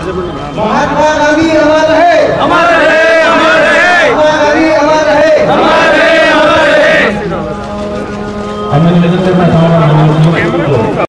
महात्मा गांधी अमर रहे, अमर रहे, अमर रहे, महात्मा गांधी अमर रहे, अमर रहे, अमर रहे। हमें निवेदन करना चाहूँगा